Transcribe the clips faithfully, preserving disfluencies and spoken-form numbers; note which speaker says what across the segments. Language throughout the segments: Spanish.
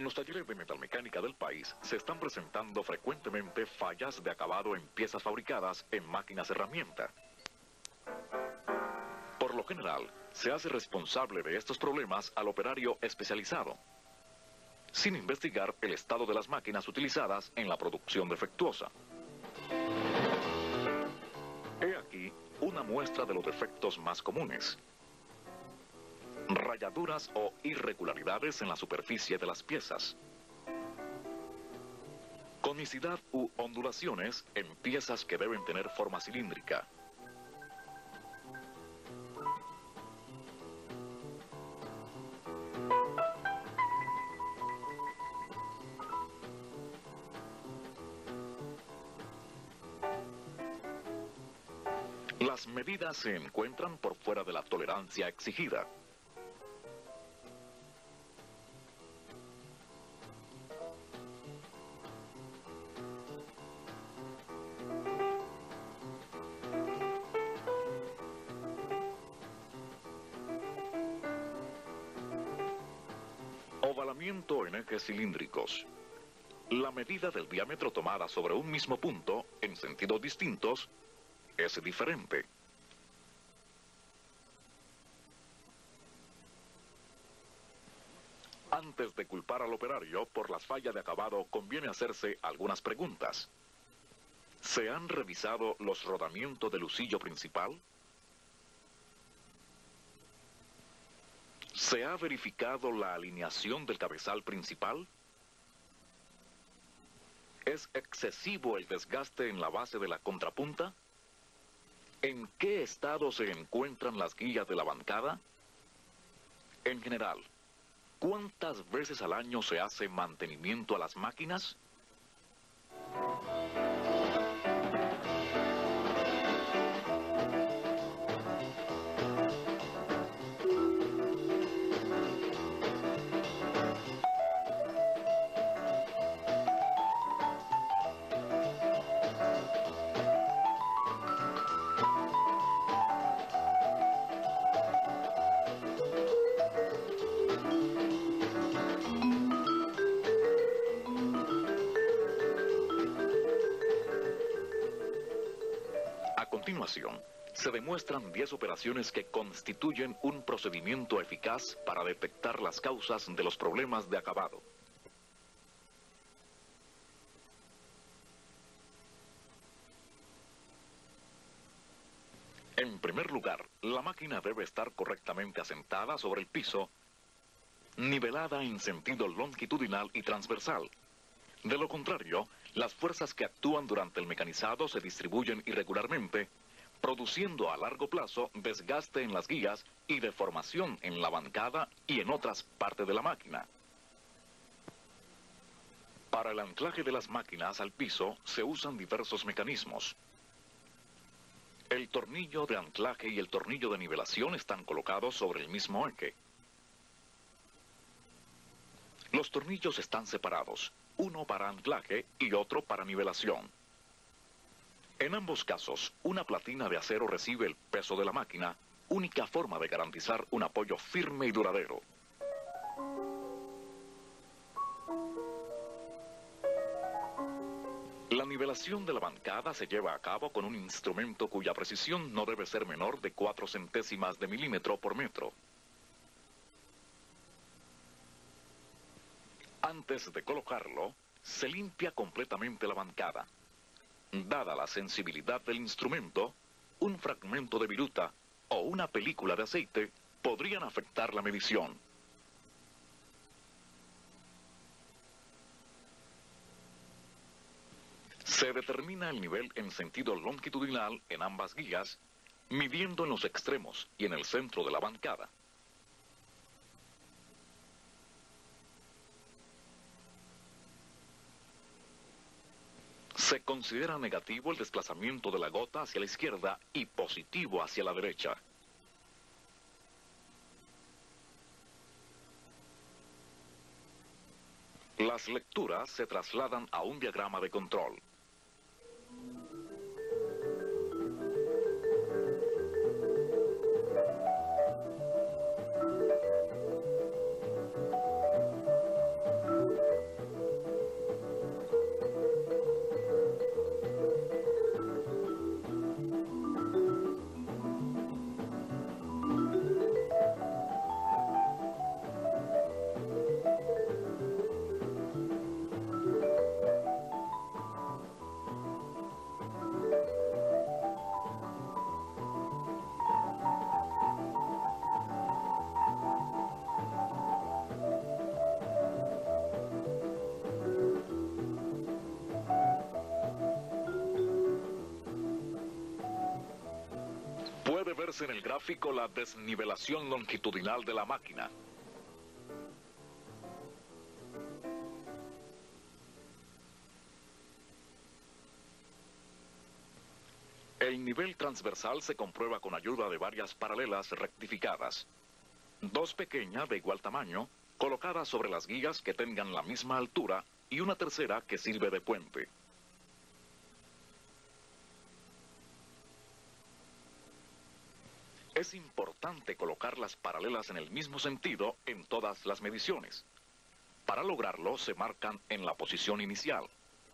Speaker 1: En los talleres de metalmecánica del país se están presentando frecuentemente fallas de acabado en piezas fabricadas en máquinas herramienta. Por lo general, se hace responsable de estos problemas al operario especializado, sin investigar el estado de las máquinas utilizadas en la producción defectuosa. He aquí una muestra de los defectos más comunes: rayaduras o irregularidades en la superficie de las piezas, conicidad u ondulaciones en piezas que deben tener forma cilíndrica, las medidas se encuentran por fuera de la tolerancia exigida. Ovalamiento en ejes cilíndricos. La medida del diámetro tomada sobre un mismo punto, en sentidos distintos, es diferente. Antes de culpar al operario por las fallas de acabado, conviene hacerse algunas preguntas. ¿Se han revisado los rodamientos del husillo principal? ¿Se ha verificado la alineación del cabezal principal? ¿Es excesivo el desgaste en la base de la contrapunta? ¿En qué estado se encuentran las guías de la bancada? En general, ¿cuántas veces al año se hace mantenimiento a las máquinas? A continuación, se demuestran diez operaciones que constituyen un procedimiento eficaz para detectar las causas de los problemas de acabado. En primer lugar, la máquina debe estar correctamente asentada sobre el piso, nivelada en sentido longitudinal y transversal. De lo contrario, las fuerzas que actúan durante el mecanizado se distribuyen irregularmente, produciendo a largo plazo desgaste en las guías y deformación en la bancada y en otras partes de la máquina. Para el anclaje de las máquinas al piso se usan diversos mecanismos. El tornillo de anclaje y el tornillo de nivelación están colocados sobre el mismo eje. Los tornillos están separados, uno para anclaje y otro para nivelación. En ambos casos, una platina de acero recibe el peso de la máquina, única forma de garantizar un apoyo firme y duradero. La nivelación de la bancada se lleva a cabo con un instrumento cuya precisión no debe ser menor de cuatro centésimas de milímetro por metro. Antes de colocarlo, se limpia completamente la bancada. Dada la sensibilidad del instrumento, un fragmento de viruta o una película de aceite podrían afectar la medición. Se determina el nivel en sentido longitudinal en ambas guías, midiendo en los extremos y en el centro de la bancada. Se considera negativo el desplazamiento de la gota hacia la izquierda y positivo hacia la derecha. Las lecturas se trasladan a un diagrama de control. Puede verse en el gráfico la desnivelación longitudinal de la máquina. El nivel transversal se comprueba con ayuda de varias paralelas rectificadas. Dos pequeñas de igual tamaño, colocadas sobre las guías que tengan la misma altura, y una tercera que sirve de puente. Es importante colocar las paralelas en el mismo sentido en todas las mediciones. Para lograrlo, se marcan en la posición inicial.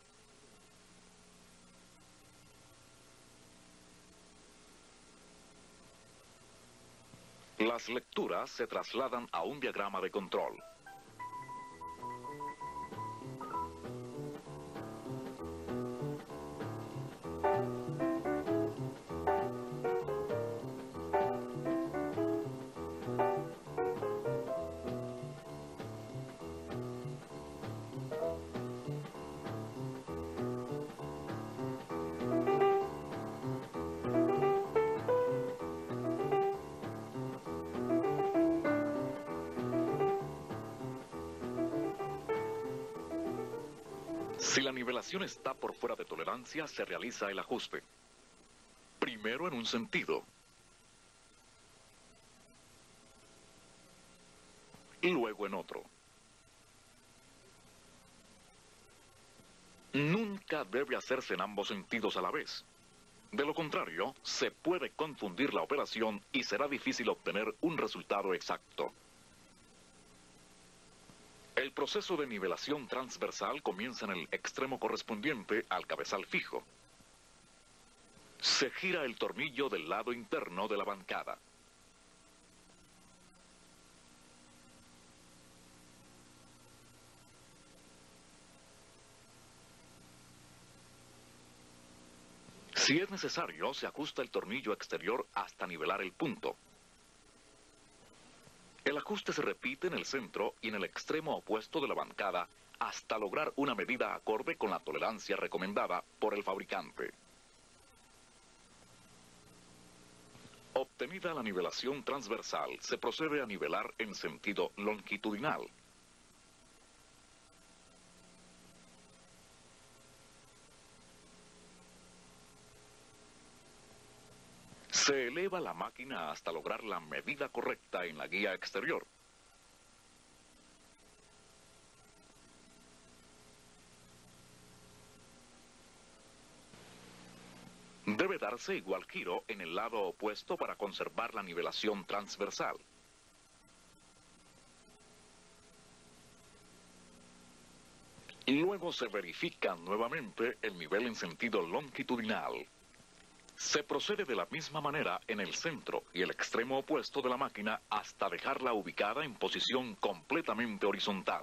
Speaker 1: Las lecturas se trasladan a un diagrama de control. Si la nivelación está por fuera de tolerancia, se realiza el ajuste. Primero en un sentido. Y luego en otro. Nunca debe hacerse en ambos sentidos a la vez. De lo contrario, se puede confundir la operación y será difícil obtener un resultado exacto. El proceso de nivelación transversal comienza en el extremo correspondiente al cabezal fijo. Se gira el tornillo del lado interno de la bancada. Si es necesario, se ajusta el tornillo exterior hasta nivelar el punto. El ajuste se repite en el centro y en el extremo opuesto de la bancada hasta lograr una medida acorde con la tolerancia recomendada por el fabricante. Obtenida la nivelación transversal, se procede a nivelar en sentido longitudinal. Se eleva la máquina hasta lograr la medida correcta en la guía exterior. Debe darse igual giro en el lado opuesto para conservar la nivelación transversal. Y luego se verifica nuevamente el nivel en sentido longitudinal. Se procede de la misma manera en el centro y el extremo opuesto de la máquina hasta dejarla ubicada en posición completamente horizontal.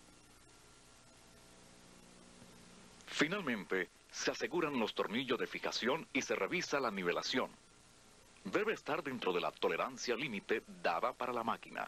Speaker 1: Finalmente, se aseguran los tornillos de fijación y se revisa la nivelación. Debe estar dentro de la tolerancia límite dada para la máquina.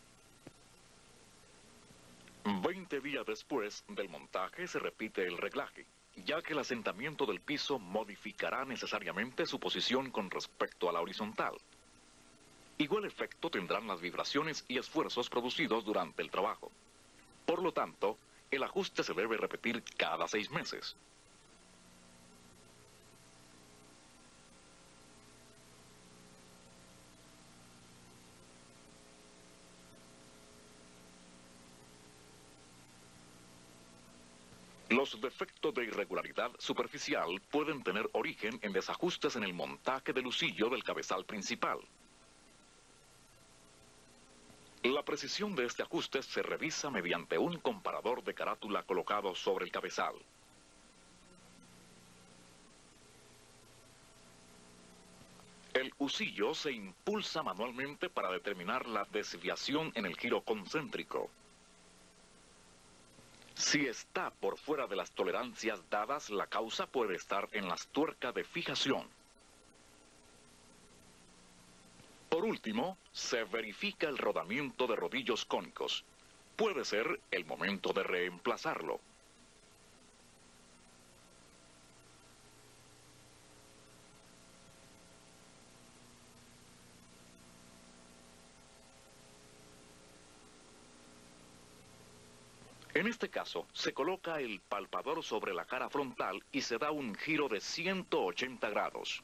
Speaker 1: Veinte días después del montaje se repite el reglaje, ya que el asentamiento del piso modificará necesariamente su posición con respecto a la horizontal. Igual efecto tendrán las vibraciones y esfuerzos producidos durante el trabajo. Por lo tanto, el ajuste se debe repetir cada seis meses. Los defectos de irregularidad superficial pueden tener origen en desajustes en el montaje del husillo del cabezal principal. La precisión de este ajuste se revisa mediante un comparador de carátula colocado sobre el cabezal. El husillo se impulsa manualmente para determinar la desviación en el giro concéntrico. Si está por fuera de las tolerancias dadas, la causa puede estar en las tuercas de fijación. Por último, se verifica el rodamiento de rodillos cónicos. Puede ser el momento de reemplazarlo. En este caso, se coloca el palpador sobre la cara frontal y se da un giro de ciento ochenta grados.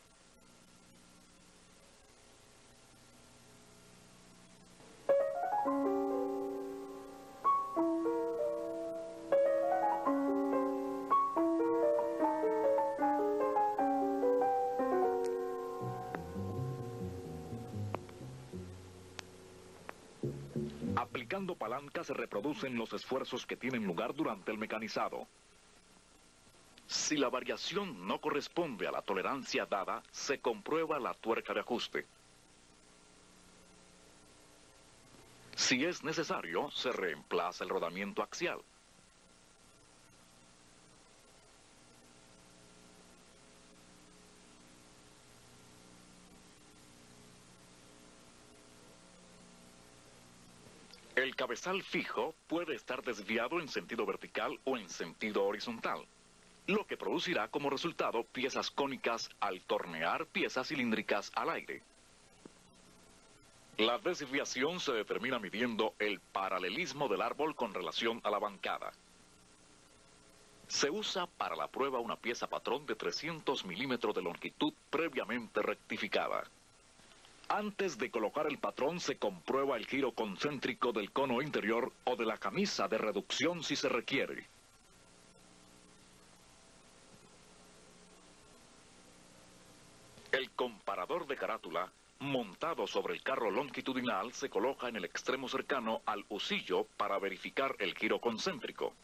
Speaker 1: Aplicando palanca se reproducen los esfuerzos que tienen lugar durante el mecanizado. Si la variación no corresponde a la tolerancia dada, se comprueba la tuerca de ajuste. Si es necesario, se reemplaza el rodamiento axial. El cabezal fijo puede estar desviado en sentido vertical o en sentido horizontal, lo que producirá como resultado piezas cónicas al tornear piezas cilíndricas al aire. La desviación se determina midiendo el paralelismo del árbol con relación a la bancada. Se usa para la prueba una pieza patrón de trescientos milímetros de longitud previamente rectificada. Antes de colocar el patrón se comprueba el giro concéntrico del cono interior o de la camisa de reducción si se requiere. El comparador de carátula, montado sobre el carro longitudinal, se coloca en el extremo cercano al husillo para verificar el giro concéntrico.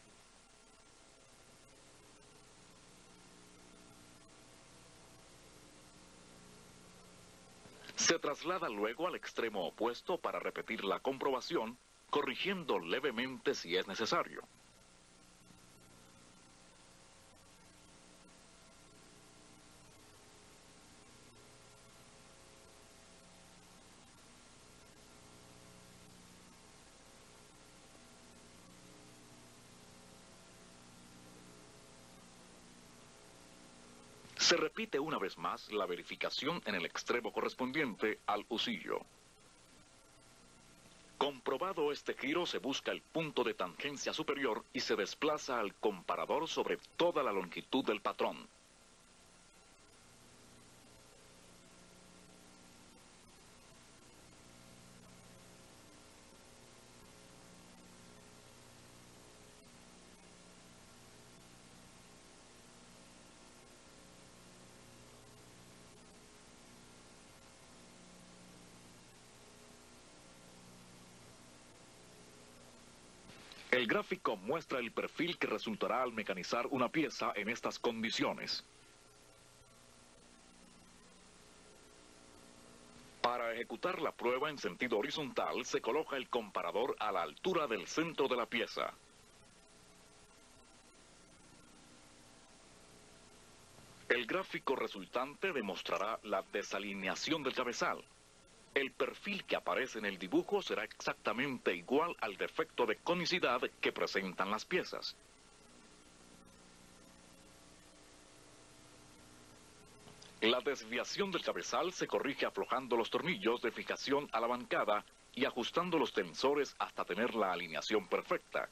Speaker 1: Se traslada luego al extremo opuesto para repetir la comprobación, corrigiendo levemente si es necesario. Se repite una vez más la verificación en el extremo correspondiente al husillo. Comprobado este giro, se busca el punto de tangencia superior y se desplaza al comparador sobre toda la longitud del patrón. El gráfico muestra el perfil que resultará al mecanizar una pieza en estas condiciones. Para ejecutar la prueba en sentido horizontal, se coloca el comparador a la altura del centro de la pieza. El gráfico resultante demostrará la desalineación del cabezal. El perfil que aparece en el dibujo será exactamente igual al defecto de conicidad que presentan las piezas. La desviación del cabezal se corrige aflojando los tornillos de fijación a la bancada y ajustando los tensores hasta tener la alineación perfecta.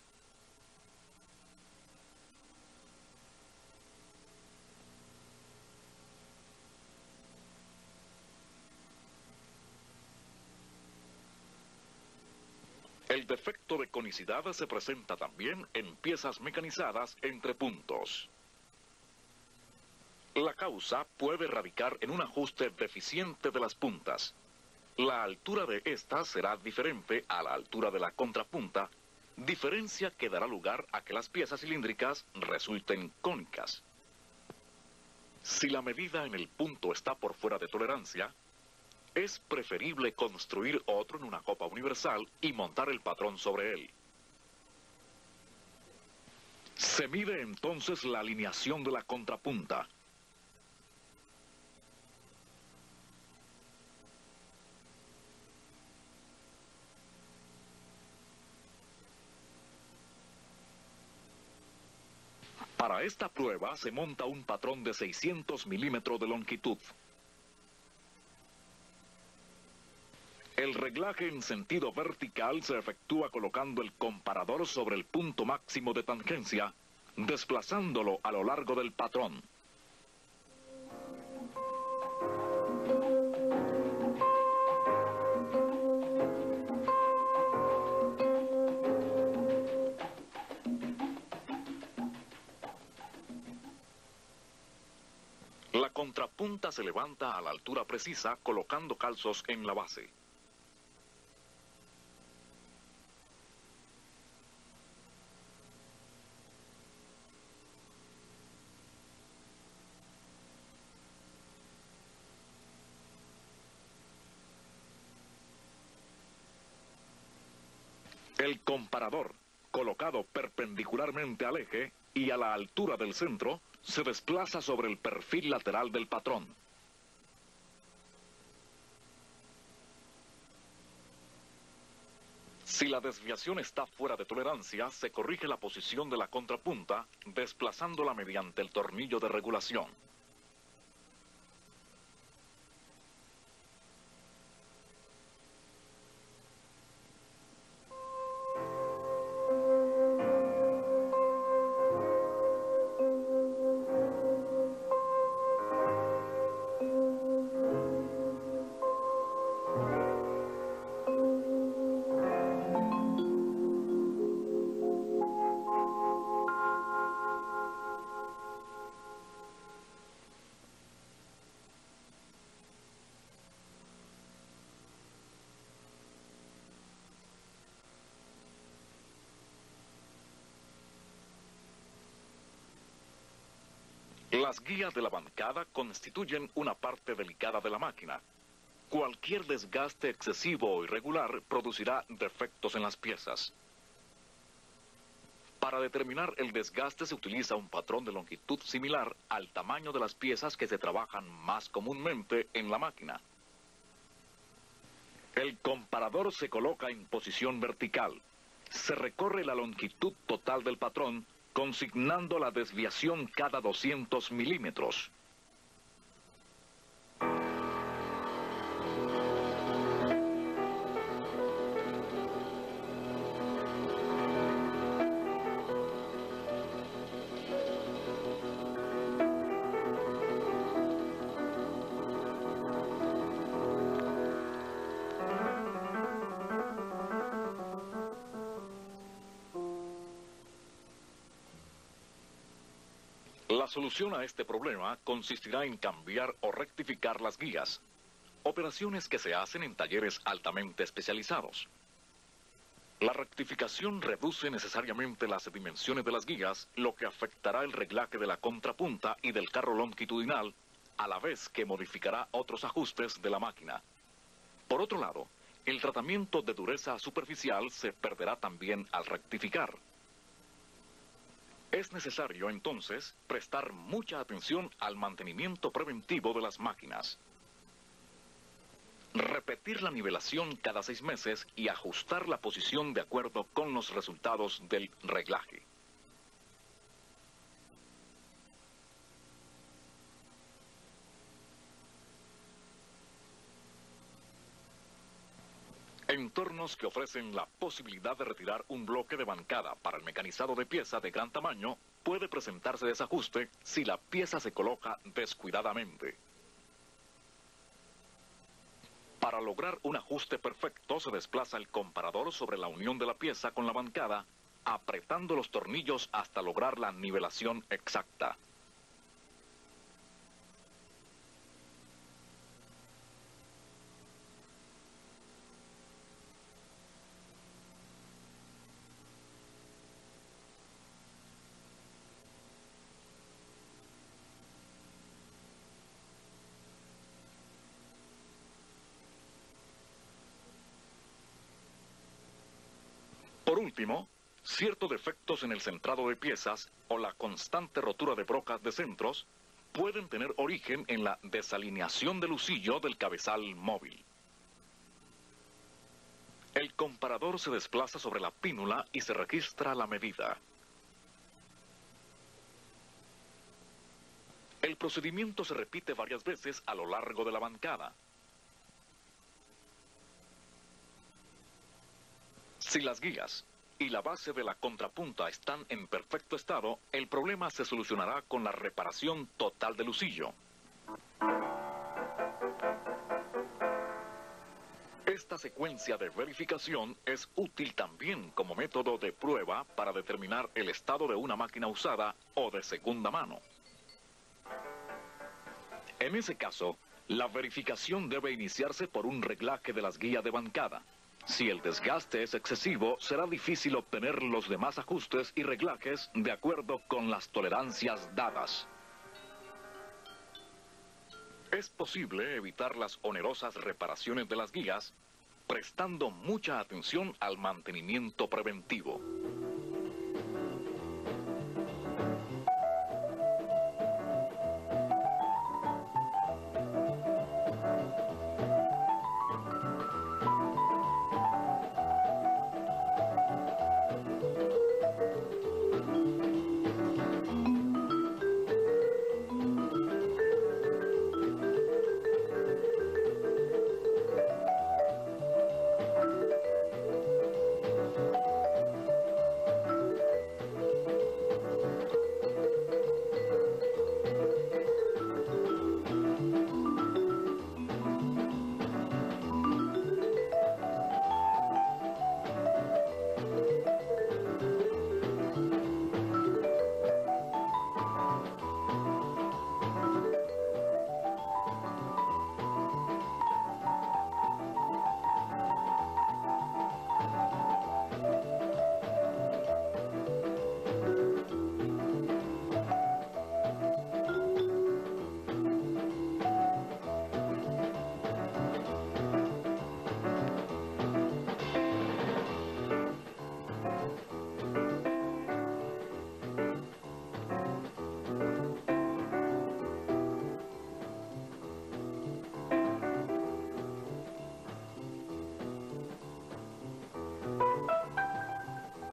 Speaker 1: El defecto de conicidad se presenta también en piezas mecanizadas entre puntos. La causa puede radicar en un ajuste deficiente de las puntas. La altura de estas será diferente a la altura de la contrapunta, diferencia que dará lugar a que las piezas cilíndricas resulten cónicas. Si la medida en el punto está por fuera de tolerancia, es preferible construir otro en una copa universal y montar el patrón sobre él. Se mide entonces la alineación de la contrapunta. Para esta prueba se monta un patrón de seiscientos milímetros de longitud. El reglaje en sentido vertical se efectúa colocando el comparador sobre el punto máximo de tangencia, desplazándolo a lo largo del patrón. La contrapunta se levanta a la altura precisa colocando calzos en la base. El comparador, colocado perpendicularmente al eje y a la altura del centro, se desplaza sobre el perfil lateral del patrón. Si la desviación está fuera de tolerancia, se corrige la posición de la contrapunta, desplazándola mediante el tornillo de regulación. Las guías de la bancada constituyen una parte delicada de la máquina. Cualquier desgaste excesivo o irregular producirá defectos en las piezas. Para determinar el desgaste se utiliza un patrón de longitud similar al tamaño de las piezas que se trabajan más comúnmente en la máquina. El comparador se coloca en posición vertical. Se recorre la longitud total del patrón, consignando la desviación cada doscientos milímetros. La solución a este problema consistirá en cambiar o rectificar las guías, operaciones que se hacen en talleres altamente especializados. La rectificación reduce necesariamente las dimensiones de las guías, lo que afectará el reglaje de la contrapunta y del carro longitudinal, a la vez que modificará otros ajustes de la máquina. Por otro lado, el tratamiento de dureza superficial se perderá también al rectificar. Es necesario, entonces, prestar mucha atención al mantenimiento preventivo de las máquinas. Repetir la nivelación cada seis meses y ajustar la posición de acuerdo con los resultados del reglaje. Entornos que ofrecen la posibilidad de retirar un bloque de bancada para el mecanizado de pieza de gran tamaño, puede presentarse desajuste si la pieza se coloca descuidadamente. Para lograr un ajuste perfecto se desplaza el comparador sobre la unión de la pieza con la bancada, apretando los tornillos hasta lograr la nivelación exacta. Por último, ciertos defectos en el centrado de piezas o la constante rotura de brocas de centros pueden tener origen en la desalineación del husillo del cabezal móvil. El comparador se desplaza sobre la pínula y se registra la medida. El procedimiento se repite varias veces a lo largo de la bancada. Si las guías y la base de la contrapunta están en perfecto estado, el problema se solucionará con la reparación total del husillo. Esta secuencia de verificación es útil también como método de prueba para determinar el estado de una máquina usada o de segunda mano. En ese caso, la verificación debe iniciarse por un reglaje de las guías de bancada. Si el desgaste es excesivo, será difícil obtener los demás ajustes y reglajes de acuerdo con las tolerancias dadas. Es posible evitar las onerosas reparaciones de las guías prestando mucha atención al mantenimiento preventivo.